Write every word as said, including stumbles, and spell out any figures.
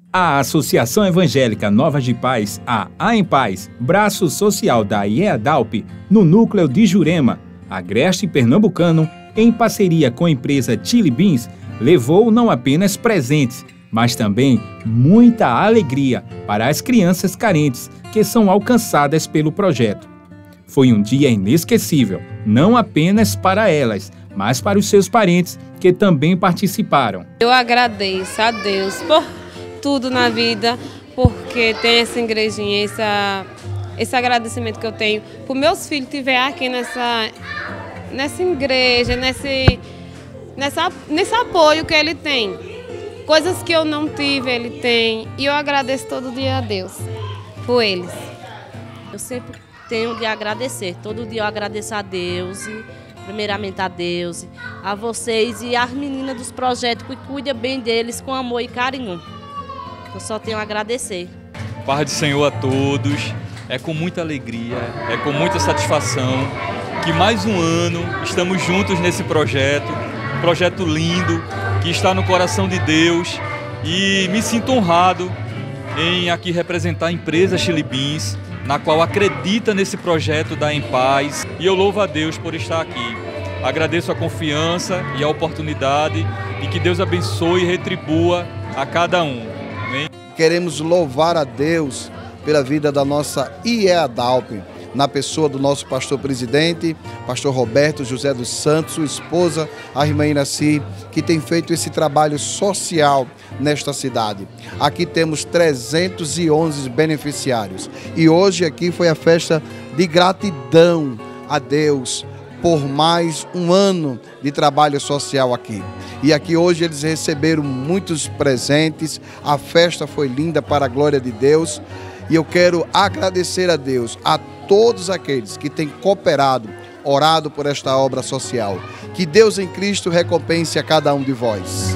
A Associação Evangélica Nova de Paz, a A em Paz, braço social da IEADALP, no núcleo de Jurema, agreste pernambucano, em parceria com a empresa Chili Beans, levou não apenas presentes, mas também muita alegria para as crianças carentes que são alcançadas pelo projeto. Foi um dia inesquecível, não apenas para elas, mas para os seus parentes que também participaram. Eu agradeço a Deus por tudo na vida, porque tem essa igrejinha, essa, esse agradecimento que eu tenho por meus filhos estiver aqui nessa, nessa igreja, nesse, nessa, nesse apoio que ele tem. Coisas que eu não tive, ele tem, e eu agradeço todo dia a Deus por eles. Eu sempre tenho de agradecer, todo dia eu agradeço a Deus, e primeiramente a Deus, a vocês e as meninas dos projetos que cuidam bem deles com amor e carinho. Eu só tenho a agradecer. Paz do Senhor a todos, é com muita alegria, é com muita satisfação que mais um ano estamos juntos nesse projeto, um projeto lindo, que está no coração de Deus, e me sinto honrado em aqui representar a empresa Chili Beans, na qual acredita nesse projeto da Em Paz, e eu louvo a Deus por estar aqui. Agradeço a confiança e a oportunidade, e que Deus abençoe e retribua a cada um. Amém? Queremos louvar a Deus pela vida da nossa IEADALP, na pessoa do nosso pastor presidente, pastor Roberto José dos Santos, sua esposa, a irmã Iraci, que tem feito esse trabalho social nesta cidade. Aqui temos trezentos e onze beneficiários e hoje aqui foi a festa de gratidão a Deus por mais um ano de trabalho social aqui. E aqui hoje eles receberam muitos presentes, a festa foi linda para a glória de Deus. E eu quero agradecer a Deus, a todos aqueles que têm cooperado, orado por esta obra social. Que Deus em Cristo recompense a cada um de vós.